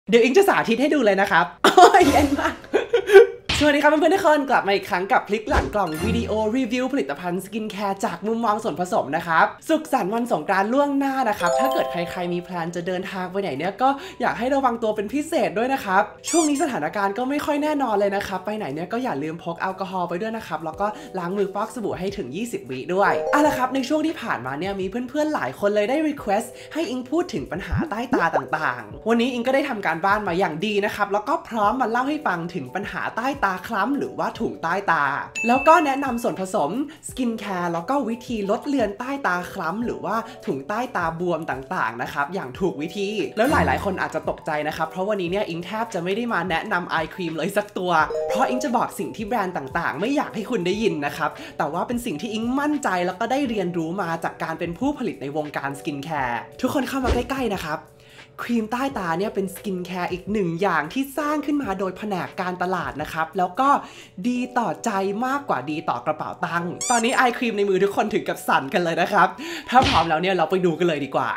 เดี๋ยวอิงจะสาธิตให้ดูเลยนะครับโอ้ยเย็นมากสวัสดีครับเพื่อนๆทุกคนกลับมาอีกครั้งกับพลิกหลังกล่องวิดีโอรีวิวผลิตภัณฑ์สกินแคร์จากมุมมองส่วนผสมนะครับสุขสันต์วันสงกรานต์ล่วงหน้านะครับถ้าเกิดใครๆมีแพลนจะเดินทางไปไหนเนี่ยก็อยากให้ระวังตัวเป็นพิเศษด้วยนะครับช่วงนี้สถานการณ์ก็ไม่ค่อยแน่นอนเลยนะครับไปไหนเนี่ยก็อย่าลืมพกแอลกอฮอล์ไปด้วยนะครับแล้วก็ล้างมือฟอกสบู่ให้ถึง20 วิด้วยเอาละครับในช่วงที่ผ่านมาเนี่ยมีเพื่อนๆหลายคนเลยได้รีเควสต์ให้อิงพูดถึงปัญหาใต้ตาต่างๆวันนี้อิงก็ได้ทำการบ้านมาอย่างดีนะครับแล้วก็พร้อมมาเล่าให้ฟังถึงปัญหาใต้ตาคล้ำหรือว่าถุงใต้ตาแล้วก็แนะนำส่วนผสมสกินแคร์แล้วก็วิธีลดเลือนใต้ตาคล้ำหรือว่าถุงใต้ตาบวมต่างๆนะครับอย่างถูกวิธีแล้วหลายๆคนอาจจะตกใจนะครับเพราะวันนี้เนี่ยอิงแทบจะไม่ได้มาแนะนำไอครีมเลยสักตัวเพราะอิงจะบอกสิ่งที่แบรนด์ต่างๆไม่อยากให้คุณได้ยินนะครับแต่ว่าเป็นสิ่งที่อิงมั่นใจแล้วก็ได้เรียนรู้มาจากการเป็นผู้ผลิตในวงการสกินแคร์ทุกคนเข้ามาใกล้ๆนะครับครีมใต้ตาเนี่ยเป็นสกินแคร์อีกหนึ่งอย่างที่สร้างขึ้นมาโดยแผนกการตลาดนะครับแล้วก็ดีต่อใจมากกว่าดีต่อกระเป๋าตังค์ตอนนี้ไอครีมในมือทุกคนถึงกับสั่นกันเลยนะครับถ้าพร้อมแล้วเนี่ยเราไปดูกันเลยดีกว่า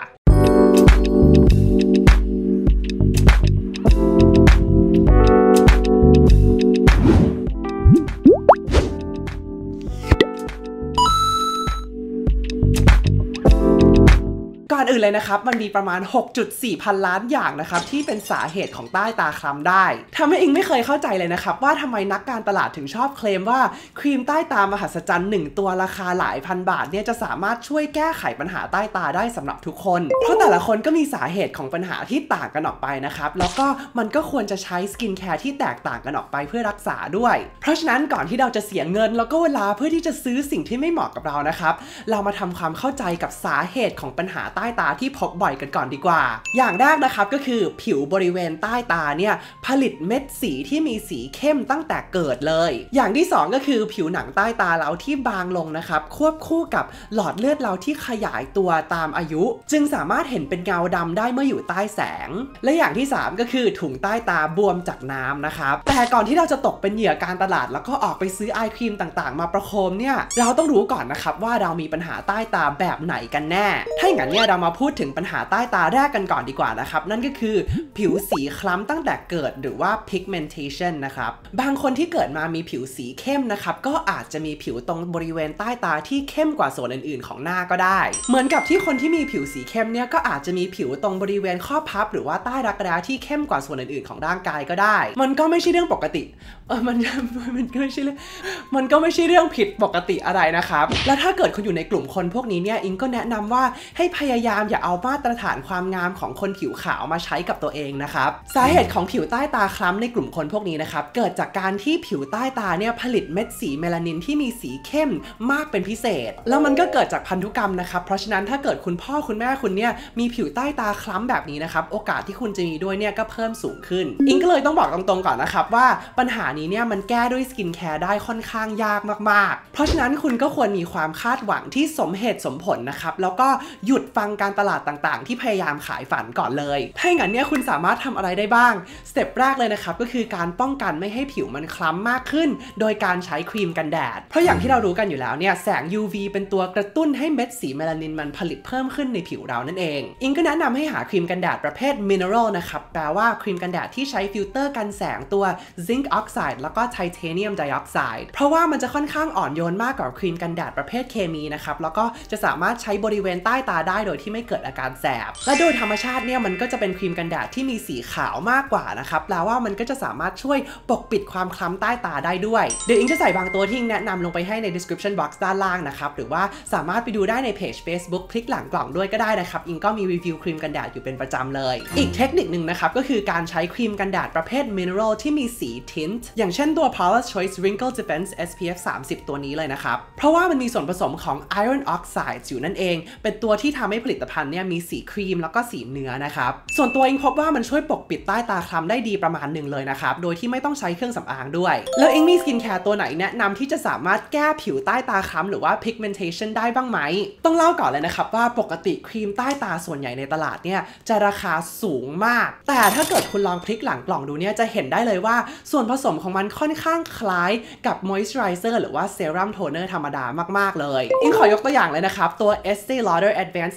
ก่อนอื่นเลยนะครับมันมีประมาณ 6.4 พันล้านอย่างนะครับที่เป็นสาเหตุของใต้ตาคล้ำได้ทำให้อิงไม่เคยเข้าใจเลยนะครับว่าทำไมนักการตลาดถึงชอบเคลมว่าครีมใต้ตามหัศจรรย์1ตัวราคาหลายพันบาทเนี่ยจะสามารถช่วยแก้ไขปัญหาใต้ตาได้สำหรับทุกคนเพราะแต่ละคนก็มีสาเหตุของปัญหาที่ต่างกันออกไปนะครับแล้วก็มันก็ควรจะใช้สกินแคร์ที่แตกต่างกันออกไปเพื่อรักษาด้วยเพราะฉะนั้นก่อนที่เราจะเสียเงินแล้วก็เวลาเพื่อที่จะซื้อสิ่งที่ไม่เหมาะกับเรานะครับเรามาทำความเข้าใจกับสาเหตุของปัญหาใต้ตาที่พบบ่อยกันก่อนดีกว่าอย่างแรกนะครับก็คือผิวบริเวณใต้ตาเนี่ยผลิตเม็ดสีที่มีสีเข้มตั้งแต่เกิดเลยอย่างที่2ก็คือผิวหนังใต้ตาเราที่บางลงนะครับควบคู่กับหลอดเลือดเราที่ขยายตัวตามอายุจึงสามารถเห็นเป็นเงาดำได้เมื่ออยู่ใต้แสงและอย่างที่3ก็คือถุงใต้ตาบวมจากน้ำนะครับแต่ก่อนที่เราจะตกเป็นเหยื่อการตลาดแล้วก็ออกไปซื้อไอครีมต่างๆมาประโคมเนี่ยเราต้องรู้ก่อนนะครับว่าเรามีปัญหาใต้ตาแบบไหนกันแน่ถ้าอย่างนั้นเนี่ยเรามาพูดถึงปัญหาใต้ตาแรกกันก่อนดีกว่านะครับนั่นก็คือผิวสีคล้ำตั้งแต่เกิดหรือว่า pigmentation นะครับบางคนที่เกิดมามีผิวสีเข้มนะครับก็อาจจะมีผิวตรงบริเวณใต้ตาที่เข้มกว่าส่วนอื่นๆของหน้าก็ได้เหมือนกับที่คนที่มีผิวสีเข้มเนี่ยก็อาจจะมีผิวตรงบริเวณข้อพับหรือว่าใต้รักแร้ที่เข้มกว่าส่วนอื่นๆของร่างกายก็ได้มันก็ไม่ใช่เรื่องปกติมันก็ไม่ใช่เรื่องผิดปกติอะไรนะครับแล้วถ้าเกิดคุณอยู่ในกลุ่มคนพวกนี้เนี่ยอิงก็แนะนำว่าให้พยายามอย่าเอามาตรฐานความงามของคนผิวขาวมาใช้กับตัวเองนะครับสาเหตุของผิวใต้ตาคล้ำในกลุ่มคนพวกนี้นะครับเกิดจากการที่ผิวใต้ตาเนี่ยผลิตเม็ดสีเมลานินที่มีสีเข้มมากเป็นพิเศษแล้วมันก็เกิดจากพันธุกรรมนะครับเพราะฉะนั้นถ้าเกิดคุณพ่อคุณแม่คุณเนี่ยมีผิวใต้ตาคล้ำแบบนี้นะครับโอกาสที่คุณจะมีด้วยเนี่ยก็เพิ่มสูงขึ้นอิงก็เลยต้องบอกตรงๆก่อนนะครับว่าปัญหานี้เนี่ยมันแก้ด้วยสกินแคร์ได้ค่อนข้างยากมากๆเพราะฉะนั้นคุณก็ควรมีความคาดหวังที่สมเหตุสมผลนะครับแล้วก็หยุดฟังการตลาดต่างๆที่พยายามขายฝันก่อนเลยถ้าอย่างนั้นเนี่ยคุณสามารถทำอะไรได้บ้างสเต็ปแรกเลยนะครับก็คือการป้องกันไม่ให้ผิวมันคล้ำมากขึ้นโดยการใช้ครีมกันแดดเพราะอย่างที่เรารู้กันอยู่แล้วเนี่ยแสง UV เป็นตัวกระตุ้นให้เม็ดสีเมลานินมันผลิตเพิ่มขึ้นในผิวเรานั่นเองอิงก็แนะนำให้หาครีมกันแดดประเภท mineral นะครับแปลว่าครีมกันแดดที่ใช้ฟิลเตอร์กันแสงตัว zinc oxide แล้วก็ titanium dioxide เพราะว่ามันจะค่อนข้างอ่อนโยนมากกว่าครีมกันแดดประเภทเคมีนะครับแล้วก็จะสามารถใช้บริเวณใต้ตาได้โดยที่ไม่เกิดอาการแสบและโดยธรรมชาติเนี่ยมันก็จะเป็นครีมกันแดดที่มีสีขาวมากกว่านะครับแปลว่ามันก็จะสามารถช่วยปกปิดความคล้ำใต้ตาได้ด้วยเดี๋ยวอิงจะใส่บางตัวที่อิงแนะนำลงไปให้ใน description box ด้านล่างนะครับหรือว่าสามารถไปดูได้ในเพจ Facebook พลิกหลังกล่องด้วยก็ได้นะครับอิงก็มีรีวิวครีมกันแดดอยู่เป็นประจำเลยอีกเทคนิคหนึ่งนะครับก็คือการใช้ครีมกันแดดประเภท mineral ที่มีสี tint อย่างเช่นตัว Paula's Choice Wrinkle Defense SPF 30 ตัวนี้เลยนะครับเพราะว่ามันมีส่วนผสมของ iron oxide อยู่นั่นเองเป็นตัวที่ทำให้ผลิตภัณฑ์เนี่ยมีสีครีมแล้วก็สีเนื้อนะครับส่วนตัวอิงพบว่ามันช่วยปกปิดใต้ตาคล้ำได้ดีประมาณหนึ่งเลยนะครับโดยที่ไม่ต้องใช้เครื่องสำอางด้วยแล้วอิงมีสกินแคร์ตัวไหนแนะนำที่จะสามารถแก้ผิวใต้ตาคล้ำหรือว่า pigmentation ได้บ้างไหมต้องเล่าก่อนเลยนะครับว่าปกติครีมใต้ตาส่วนใหญ่ในตลาดเนี่ยจะราคาสูงมากแต่ถ้าเกิดคุณลองพลิกหลังกล่องดูเนี่ยจะเห็นได้เลยว่าส่วนผสมของมันค่อนข้างคล้ายกับ moisturizer หรือว่า serum toner ธรรมดามากๆเลยอิงขอยกตัวอย่างเลยนะครับตัว Estee Lauder Advanced Night Repair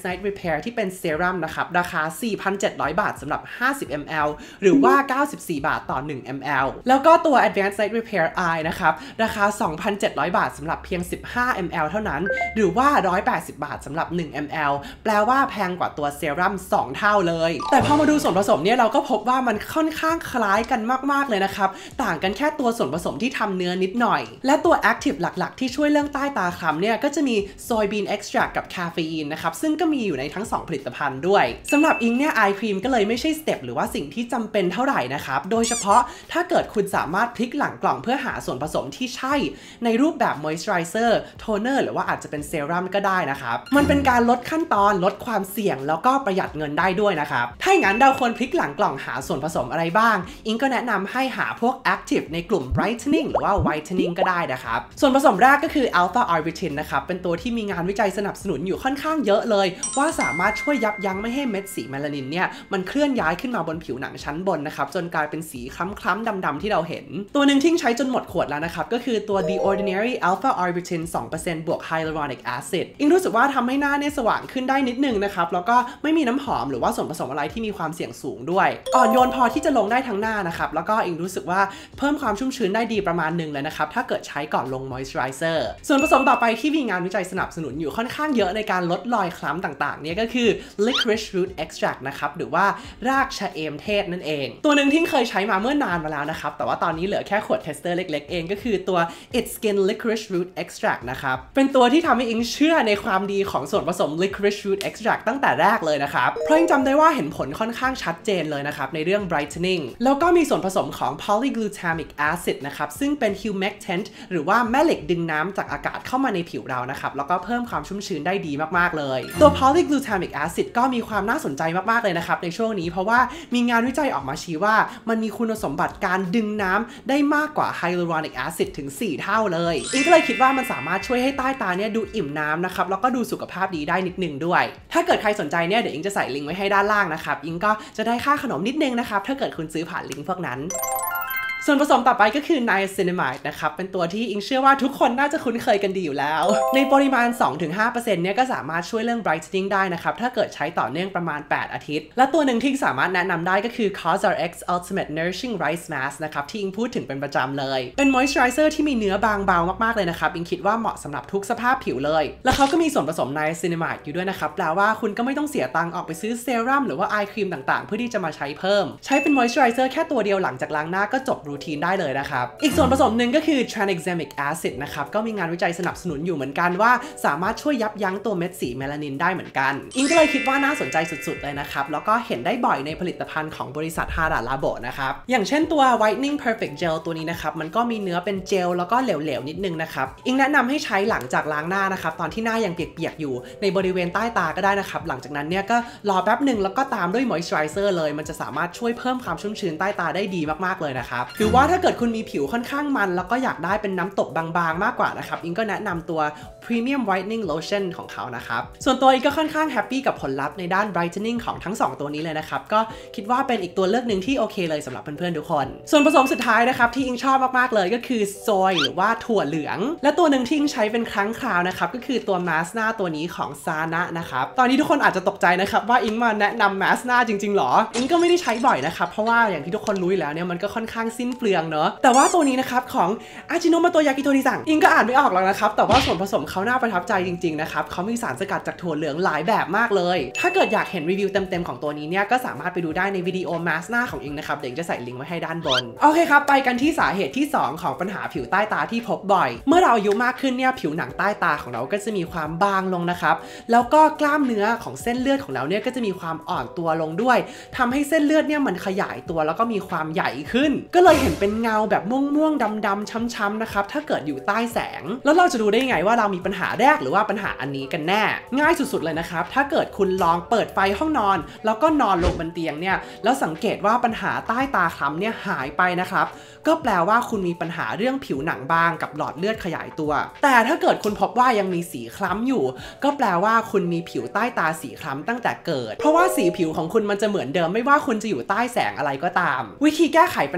Repair ที่เป็นเซรั่มนะครับราคา 4,700 บาทสำหรับ50 ml หรือว่า94 บาทต่อ1 ml แล้วก็ตัว Advanced Night Repair Eye นะครับราคา 2,700 บาทสำหรับเพียง15 ml เท่านั้นหรือว่า180 บาทสำหรับ1 ml แปลว่าแพงกว่าตัวเซรั่ม2 เท่าเลยแต่พอมาดูส่วนผสมเนี่ยเราก็พบว่ามันค่อนข้างคล้ายกันมากๆเลยนะครับต่างกันแค่ตัวส่วนผสมที่ทำเนื้อนิดหน่อยและตัว Active หลักๆที่ช่วยเรื่องใต้ตาคล้ำเนี่ยก็จะมี Soybean Extract กับ Caffeine นะครับซึ่งก็มีอยู่ในทั้ง2ผลิตภัณฑ์ด้วยสำหรับอิงเนี่ย Eye Cream ก็เลยไม่ใช่สเต็ปหรือว่าสิ่งที่จำเป็นเท่าไหร่นะครับโดยเฉพาะถ้าเกิดคุณสามารถพลิกหลังกล่องเพื่อหาส่วนผสมที่ใช่ในรูปแบบ Moisturizer Toner หรือว่าอาจจะเป็นเซรั่มก็ได้นะครับมันเป็นการลดขั้นตอนลดความเสี่ยงแล้วก็ประหยัดเงินได้ด้วยนะครับถ้าอย่างนั้นเราควรพลิกหลังกล่องหาส่วนผสมอะไรบ้างอิงก็แนะนำให้หาพวก Active ในกลุ่ม Brightening หรือว่า Whitening ก็ได้นะครับส่วนผสมแรกก็คือ Alpha Arbutin นะครับเป็นตัวที่มีงานวิจัยสนับสนุนอยู่ค่อนข้างเยอะเลยว่าสามารถช่วยยับยั้งไม่ให้เม็ดสีเมลานินเนี่ยมันเคลื่อนย้ายขึ้นมาบนผิวหนังชั้นบนนะครับจนกลายเป็นสีคล้ำๆดำๆที่เราเห็นตัวหนึ่งที่ใช้จนหมดขวดแล้วนะครับก็คือตัว The Ordinary Alpha Arbutin 2% บวก Hyaluronic Acid อิงรู้สึกว่าทำให้หน้าเนี่ยสว่างขึ้นได้นิดนึงนะครับแล้วก็ไม่มีน้ำหอมหรือว่าส่วนผสมอะไรที่มีความเสี่ยงสูงด้วยอ่อนโยนพอที่จะลงได้ทั้งหน้านะครับแล้วก็อิงรู้สึกว่าเพิ่มความชุ่มชื้นได้ดีประมาณนึงเลยนะครับถ้าเกิดใช้ก่อนลง Moisturizer ส่วนผสมต่อไปที่มีงานวิจัยสนับสนุนอยู่ค่อนข้างเยอะในการลดรอยคล้ำต่างๆเนี่ยก็คือ Licorice Root Extract นะครับหรือว่ารากชะเอมเทศนั่นเองตัวหนึ่งที่เคยใช้มาเมื่อนานมาแล้วนะครับแต่ว่าตอนนี้เหลือแค่ขวดเทสเตอร์เล็กๆเองก็คือตัว It's Skin Licorice Root Extract นะครับเป็นตัวที่ทำให้อิงเชื่อในความดีของส่วนผสม Licorice Root Extract ตั้งแต่แรกเลยนะครับเพราะอิงจำได้ว่าเห็นผลค่อนข้างชัดเจนเลยนะครับในเรื่อง brightening แล้วก็มีส่วนผสมของ polyglutamic acid นะครับซึ่งเป็น humectant หรือว่าแม่เหล็กดึงน้ำจากอากาศเข้ามาในผิวเรานะครับแล้วก็เพิ่มความชุ่มชื้นได้ดีมากๆเลยตัว polyglutamic acid ก็มีความน่าสนใจมากๆเลยนะครับในช่วงนี้เพราะว่ามีงานวิจัยออกมาชี้ว่ามันมีคุณสมบัติการดึงน้ำได้มากกว่า hyaluronic acid ถึง4 เท่าเลยอิงก็เลยคิดว่ามันสามารถช่วยให้ใต้ตาเนี่ยดูอิ่มน้ำนะครับแล้วก็ดูสุขภาพดีได้นิดนึงด้วยถ้าเกิดใครสนใจเนี่ยเดี๋ยวอิงจะใส่ลิงก์ไว้ให้ด้านล่างนะครับอิงก็จะได้ค่าขนมนิดนึงนะครับถ้าเกิดคุณซื้อผ่านลิงก์พวกนั้นส่วนผสมต่อไปก็คือ Niacinamide นะครับเป็นตัวที่อิงเชื่อว่าทุกคนน่าจะคุ้นเคยกันดีอยู่แล้วในปริมาณ 2-5% เนี่ยก็สามารถช่วยเรื่อง brightening ได้นะครับถ้าเกิดใช้ต่อเนื่องประมาณ8 อาทิตย์และตัวหนึ่งที่สามารถแนะนำได้ก็คือ COSRX Ultimate Nourishing Rice Mask นะครับที่อิงพูดถึงเป็นประจำเลยเป็น moisturizer ที่มีเนื้อบางเบามากๆเลยนะครับอิงคิดว่าเหมาะสำหรับทุกสภาพผิวเลยแล้วเขาก็มีส่วนผสม Niacinamide อยู่ด้วยนะครับแปลว่าคุณก็ไม่ต้องเสียตังค์ออกไปซื้อเซรั่มหรือว่า eye cream ต่างๆเพื่อที่จะมาใช้เพิ่มใช้เป็น moisturizer แค่ตัวเดียวหลังจากล้างหน้าก็จบรูทีนได้เลยนะครับอีกส่วนผสมหนึ่งก็คือ tranexamic acid นะครับก็มีงานวิจัยสนับสนุนอยู่เหมือนกันว่าสามารถช่วยยับยั้งตัวเม็ดสีเมลานินได้เหมือนกันอิงก็เลยคิดว่าน่าสนใจสุดๆเลยนะครับแล้วก็เห็นได้บ่อยในผลิตภัณฑ์ของบริษัท Hada Labo นะครับอย่างเช่นตัว whitening perfect gel ตัวนี้นะครับมันก็มีเนื้อเป็นเจลแล้วก็เหลวๆนิดนึงนะครับอิงแนะนำให้ใช้หลังจากล้างหน้านะครับตอนที่หน้ายังเปียกๆอยู่ในบริเวณใต้ตาก็ได้นะครับหลังจากนั้นเนี่ยก็รอแป๊บนึงแล้วก็ตามด้วย moisturizer เลยมันจะสามารถช่วยเพิ่มความชุ่มชื้นใต้ตาได้ดีมากๆเลยนะครับหรือว่าถ้าเกิดคุณมีผิวค่อนข้างมันแล้วก็อยากได้เป็นน้ำตบบางๆมากกว่านะครับอิงก็แนะนำตัว Premium Whitening Lotion ของเขานะครับส่วนตัวอิงก็ค่อนข้างแฮปปี้กับผลลัพธ์ในด้าน brightening ของทั้ง2ตัวนี้เลยนะครับก็คิดว่าเป็นอีกตัวเลือกหนึ่งที่โอเคเลยสำหรับเพื่อนๆทุกคนส่วนผสมสุดท้ายนะครับที่อิงชอบมากๆเลยก็คือโซยหรือว่าถั่วเหลืองและตัวหนึ่งที่อิงใช้เป็นครั้งคราวนะครับก็คือตัวมาสก์หน้าตัวนี้ของซานะนะครับตอนนี้ทุกคนอาจจะตกใจนะครับว่าอิงมาแนะนำมาสก์หน้าจริงๆหรออิงก็ไม่ได้ใช้บ่อยนะครับเพราะว่าอย่างที่ทุกคนรู้แล้วเนี่ยมันก็ค่อนข้างสิ้นเปลืองเนอะแต่ว่าตัวนี้นะครับของอาจิโนโมโตยากิโทริซังอิงก็อ่านไม่ออกหรอกนะครับแต่ว่าส่วนผสมเขาน่าประทับใจจริงๆนะครับเขามีสารสกัดจากถั่วเหลืองหลายแบบมากเลยถ้าเกิดอยากเห็นรีวิวเต็มๆของตัวนี้เนี่ยก็สามารถไปดูได้ในวิดีโอมาสก์หน้าของอิงนะครับเดี๋ยวจะใส่ลิงก์ไว้ให้ด้านบนโอเคครับไปกันที่สาเหตุที่2ของปัญหาผิวใต้ตาที่พบบ่อยเมื่อเราอายุมากขึ้นเนี่ยผิวหนังใต้ตาของเราก็จะมีความบางลงนะครับแล้วก็กล้ามเนื้อของเส้นเลือดของเราเนี่ยก็จะมีความอ่อนตัวลงด้วยทำให้เส้นเลือดเนี่ยมันขยายตัวแล้วก็มีความใหญ่ขึ้นก็เลยเห็นเป็นเงาแบบม่วงๆดำๆช้ำๆนะครับถ้าเกิดอยู่ใต้แสงแล้วเราจะดูได้ไงว่าเรามีปัญหาแรกหรือว่าปัญหาอันนี้กันแน่ง่ายสุดๆเลยนะครับถ้าเกิดคุณลองเปิดไฟห้องนอนแล้วก็นอนลงบนเตียงเนี่ยแล้วสังเกตว่าปัญหาใต้ตาคล้ำเนี่ยหายไปนะครับก็แปลว่าคุณมีปัญหาเรื่องผิวหนังบางกับหลอดเลือดขยายตัวแต่ถ้าเกิดคุณพบว่ายังมีสีคล้ำอยู่ก็แปลว่าคุณมีผิวใต้ตาสีคล้ำตั้งแต่เกิดเพราะว่าสีผิวของคุณมันจะเหมือนเดิมไม่ว่าคุณจะอยู่ใต้แสงอะไรก็ตามวิธีแก้ไขปัญหาหลอด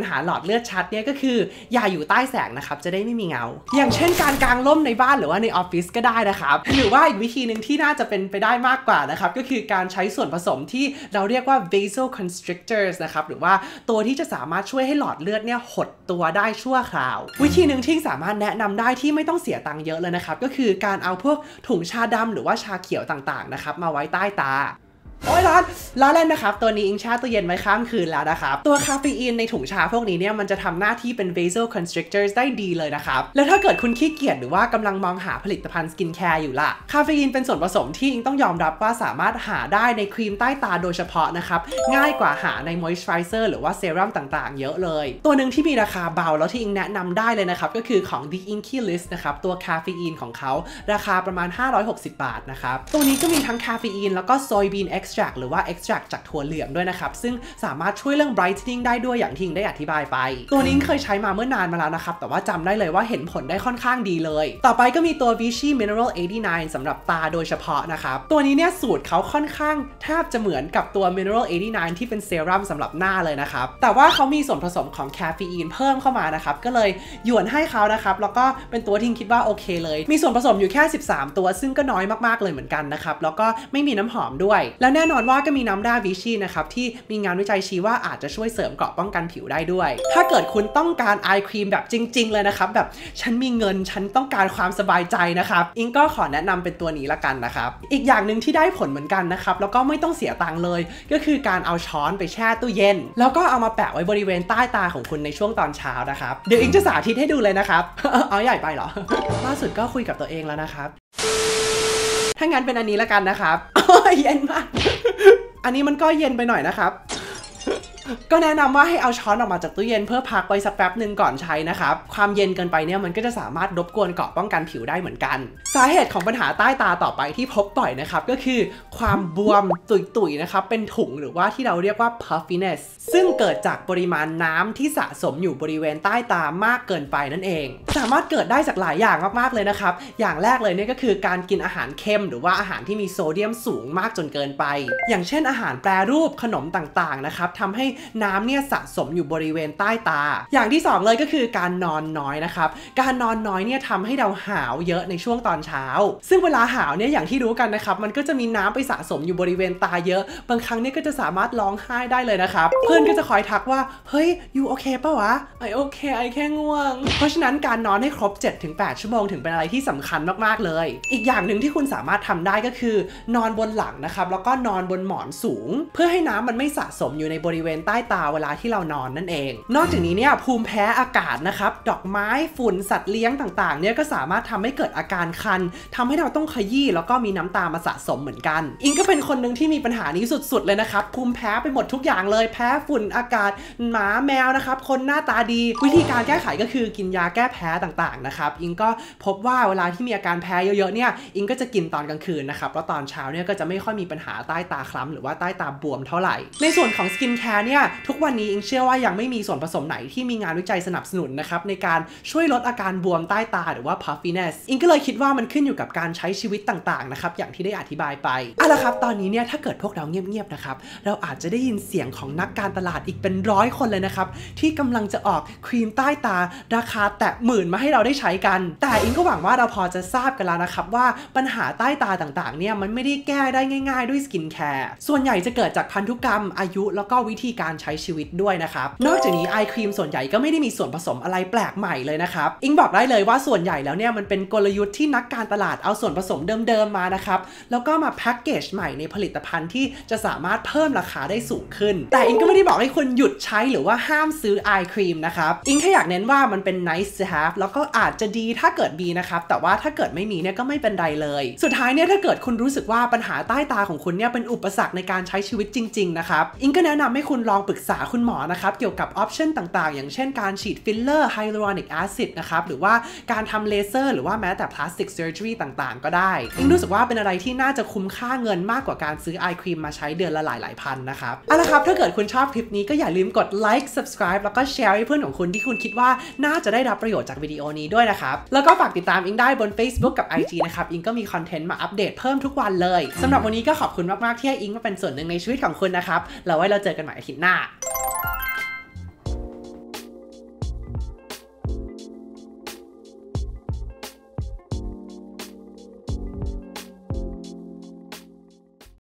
เลือดชัดเนี่ยก็คืออย่าอยู่ใต้แสงนะครับจะได้ไม่มีเงาอย่างเช่นการกางร่มในบ้านหรือว่าในออฟฟิศก็ได้นะครับหรือว่าอีกวิธีหนึ่งที่น่าจะเป็นไปได้มากกว่านะครับก็คือการใช้ส่วนผสมที่เราเรียกว่า vasoconstrictors นะครับหรือว่าตัวที่จะสามารถช่วยให้หลอดเลือดเนี่ยหดตัวได้ชั่วคราววิธีหนึ่งที่สามารถแนะนำได้ที่ไม่ต้องเสียตังค์เยอะเลยนะครับก็คือการเอาพวกถุงชาดำหรือว่าชาเขียวต่างๆนะครับมาไว้ใต้ตาโอ้ยร้อนเล่นนะครับตัวนี้อิงแช่ตู้เย็นไว้ข้ามคืนแล้วนะครับตัวคาเฟอีนในถุงชาพวกนี้เนี่ยมันจะทำหน้าที่เป็น vasoconstrictors ได้ดีเลยนะครับแล้วถ้าเกิดคุณขี้เกียจหรือว่ากำลังมองหาผลิตภัณฑ์สกินแคร์อยู่ล่ะคาเฟอีนเป็นส่วนผสมที่อิงต้องยอมรับว่าสามารถหาได้ในครีมใต้ตาโดยเฉพาะนะครับง่ายกว่าหาใน moisturizer หรือว่าเซรั่มต่างๆเยอะเลยตัวหนึ่งที่มีราคาเบาแล้วที่อิงแนะนำได้เลยนะครับก็คือของ The Inky List นะครับตัวคาเฟอีนของเขาราคาประมาณ560 บาทนะครับตัวนี้ก็มีทั้งคาเฟอีนแล้วก็ soybean extract หรือว่า extract จากถั่วเหลืองด้วยนะครับซึ่งสามารถช่วยเรื่อง brightening ได้ด้วยอย่างที่อิงได้อธิบายไปตัวนี้เคยใช้มาเมื่อนานมาแล้วนะครับแต่ว่าจำได้เลยว่าเห็นผลได้ค่อนข้างดีเลยต่อไปก็มีตัว Vichy Mineral 89 สำหรับตาโดยเฉพาะนะครับตัวนี้เนี่ยสูตรเขาค่อนข้างแทบจะเหมือนกับตัว Mineral 89 ที่เป็นเซรั่มสำหรับหน้าเลยนะครับแต่ว่าเขามีส่วนผสมของคาเฟอีนเพิ่มเข้ามานะครับก็เลยหยวนให้เขานะครับแล้วก็เป็นตัวที่คิดว่าโอเคเลยมีส่วนผสมอยู่แค่13ตัวซึ่งก็น้อยมากๆเลยเหมือนกันนะครับแล้วก็ไม่มีน้ำหอมด้วยแล้วแน่นอนว่าก็มีน้ำด้าวิชีนะครับที่มีงานวิจัยชี้ว่าอาจจะช่วยเสริมเกราะป้องกันผิวได้ด้วยถ้าเกิดคุณต้องการไอครีมแบบจริงๆเลยนะครับแบบฉันมีเงินฉันต้องการความสบายใจนะครับอิงก็ขอแนะนำเป็นตัวนี้ละกันนะครับอีกอย่างหนึ่งที่ได้ผลเหมือนกันนะครับแล้วก็ไม่ต้องเสียตังค์เลยก็คือการเอาช้อนไปแช่ตู้เย็นแล้วก็เอามาแปะไว้บริเวณใต้ตาของคุณในช่วงตอนเช้านะครับเดี๋ยวอิงจะสาธิตให้ดูเลยนะครับ เอาใหญ่ไปเหรอ ล่าสุดก็คุยกับตัวเองแล้วนะครับถ้างั้นเป็นอันนี้ละกันนะครับ เย็นมาก อันนี้มันก็เย็นไปหน่อยนะครับ ก็แนะนำว่าให้เอาช้อนออกมาจากตู้เย็นเพื่อพักไว้สักแป๊บหนึ่งก่อนใช้นะครับความเย็นเกินไปเนี่ยมันก็จะสามารถรบกวนเกราะป้องกันผิวได้เหมือนกันสาเหตุของปัญหาใต้ตาต่อไปที่พบบ่อยนะครับก็คือความบวมตุยๆนะครับเป็นถุงหรือว่าที่เราเรียกว่า puffiness ซึ่งเกิดจากปริมาณน้ำที่สะสมอยู่บริเวณใต้ตามากเกินไปนั่นเองสามารถเกิดได้จากหลายอย่างมากๆเลยนะครับอย่างแรกเลยเนี่ยก็คือการกินอาหารเค็มหรือว่าอาหารที่มีโซเดียมสูงมากจนเกินไปอย่างเช่นอาหารแปรรูปขนมต่างๆนะครับทำให้น้ำเนี่ยสะสมอยู่บริเวณใต้ตาอย่างที่2เลยก็คือการนอนน้อยนะครับการนอนน้อยเนี่ยทำให้เราหาวเยอะในช่วงตอนเช้าซึ่งเวลาหาวเนี่ยอย่างที่รู้กันนะครับมันก็จะมีน้ำไปสะสมอยู่บริเวณตาเยอะบางครั้งเนี่ยก็จะสามารถร้องไห้ได้เลยนะครับเพื่อนก็จะคอยทักว่าเฮ้ยยูโอเคป่ะวะไอโอเคไอแค่ง่วงเพราะฉะนั้นการนอนให้ครบ 7-8 ชั่วโมงถึงเป็นอะไรที่สำคัญมากๆเลยอีกอย่างหนึ่งที่คุณสามารถทำได้ก็คือนอนบนหลังนะครับแล้วก็นอนบนหมอนสูงเพื่อให้น้ำมันไม่สะสมอยู่ในบริเวณใต้ตาเวลาที่เรานอนนั่นเองนอกจากนี้เนี่ยภูมิแพ้อากาศนะครับดอกไม้ฝุ่นสัตว์เลี้ยงต่างๆเนี่ยก็สามารถทำให้เกิดอาการคันทำให้เราต้องขยี้แล้วก็มีน้ำตามาสะสมเหมือนกันอิงก็เป็นคนหนึ่งที่มีปัญหานี้สุดๆเลยนะครับภูมิแพ้ไปหมดทุกอย่างเลยแพ้ฝุ่นอากาศหมาแมวนะครับคนหน้าตาดีวิธีการแก้ไขก็คือกินยาแก้แพ้ต่างๆนะครับอิงก็พบว่าเวลาที่มีอาการแพ้เยอะๆเนี่ยอิงก็จะกินตอนกลางคืนนะครับแล้วตอนเช้าเนี่ยก็จะไม่ค่อยมีปัญหาใต้ตาคล้ำหรือว่าใต้ตาบวมเท่าไหร่ในส่วนของสกินแคร์เนี่ยทุกวันนี้อิงเชื่อว่ายังไม่มีส่วนผสมไหนที่มีงานวิจัยสนับสนุนนะครับในการช่วยลดอาการบวมใต้ตาหรือว่า puffiness อิงก็เลยคิดว่ามันขึ้นอยู่กับการใช้ชีวิตต่างๆนะครับอย่างที่ได้อธิบายไปละครับตอนนี้เนี่ยถ้าเกิดพวกเราเงียบๆนะครับเราอาจจะได้ยินเสียงของนักการตลาดอีกเป็น100 คนเลยนะครับที่กำลังจะออกครีมใต้ตาราคาแตะหมื่นมาให้เราได้ใช้กันแต่อิงก็หวังว่าเราพอจะทราบกันแล้วนะครับว่าปัญหาใต้ตาต่างๆเนี่ยมันไม่ได้แก้ได้ง่ายๆด้วยสกินแคร์ส่วนใหญ่จะเกิดจากพันธุกรรมอายุแล้วก็วิธีการใช้ชีวิตด้วยนะครับนอกจากนี้ไอครีมส่วนใหญ่ก็ไม่ได้มีส่วนผสมอะไรแปลกใหม่เลยนะครับอิงบอกได้เลยว่าส่วนใหญ่แล้วเนี่ยมันเป็นกลยุทธ์ที่นักการตลาดเอาส่วนผสมเดิมๆมานะครับแล้วก็มาแพ็กเกจใหม่ในผลิตภัณฑ์ที่จะสามารถเพิ่มราคาได้สูงขึ้นแต่อิงก็ไม่ได้บอกให้คุณหยุดใช้หรือว่าห้ามซื้อไอครีมนะครับอิงแค่อยากเน้นว่ามันเป็น nice to have แล้วก็อาจจะดีถ้าเกิดมีนะครับแต่ว่าถ้าเกิดไม่มีเนี่ยก็ไม่เป็นไรเลยสุดท้ายเนี่ยถ้าเกิดคุณรู้สึกว่าปัญหาใต้ตาของคุณเนี่ยเป็นอุปสรรคในการใช้ชีวิตจริงๆนะครับอิงก็แนะนำให้คุณลองปรึกษาคุณหมอนะครับเกี่ยวกับออปชั่นต่างๆอย่างเช่นการฉีดฟิลเลอร์ไฮลูรอนิกแอซิดนะครับหรือว่าการทำเลเซอร์หรือว่าแม้แต่พลาสติกเซอร์เจอรี่ต่างๆก็ได้อิงรู้สึกว่าเป็นอะไรที่น่าจะคุ้มค่าเงินมากกว่าการซื้อไอครีมมาใช้เดือนละหลายๆพันนะครับเอาละครับถ้าเกิดคุณชอบคลิปนี้ก็อย่าลืมกดไลค์ subscribe แล้วก็แชร์ให้เพื่อนของคุณที่คุณคิดว่าน่าจะได้รับประโยชน์จากวิดีโอนี้ด้วยนะครับแล้วก็ฝากติดตามอิงได้บน Facebook กับ IG นะครับอิงก็มีคอนเทนต์มาอัปเดตเพิ่มทุกวันเลยสำหรับวันนี้ก็ขอบคุณมากๆที่ให้อิงมาเป็นส่วนหนึ่งในชีวิตของคุณนะครับแล้วไว้เราเจอกันใหม่อาทิตย์หน้า